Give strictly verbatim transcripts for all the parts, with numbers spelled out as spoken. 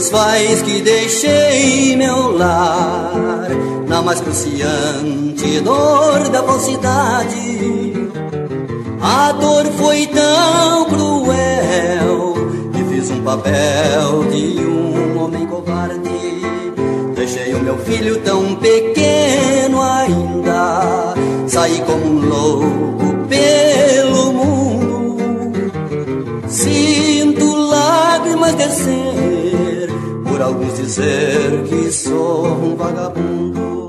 nos faz que deixei meu lar na mais cruciante dor da falsidade. A dor foi tão cruel que fiz um papel de um homem covarde. Deixei o meu filho tão pequeno ainda, saí como um louco pelo mundo. Sinto lágrimas descer por alguns dizer que sou um vagabundo.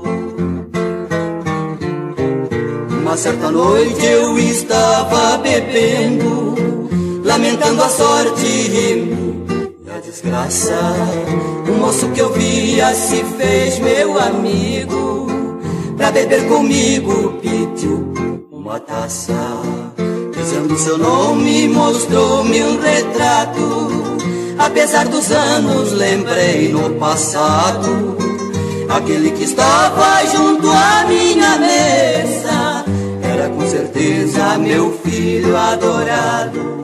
Uma certa noite eu estava bebendo, lamentando a sorte e a desgraça. Um moço que eu via se fez meu amigo, pra beber comigo pediu uma taça. Dizendo seu nome mostrou-me um retrato. Apesar dos anos lembrei no passado aquele que estava junto à minha mesa. Era com certeza meu filho adorado.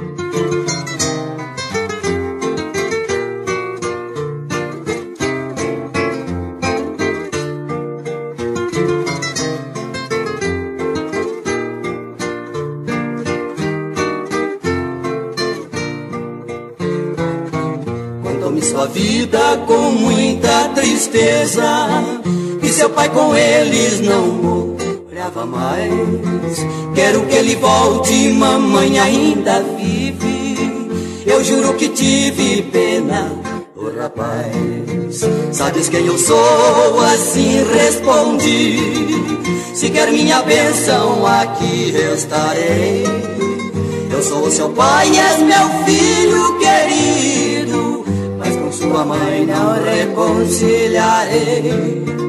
Contou-me sua vida com muita tristeza, e seu pai com eles não morava mais. Quero que ele volte, mamãe ainda vive. Eu juro que tive pena do rapaz. Sabes quem eu sou? Assim respondi. Se quer minha bênção, aqui estarei. Eu sou o seu pai, és meu filho querido, mas com sua mãe não reconciliarei.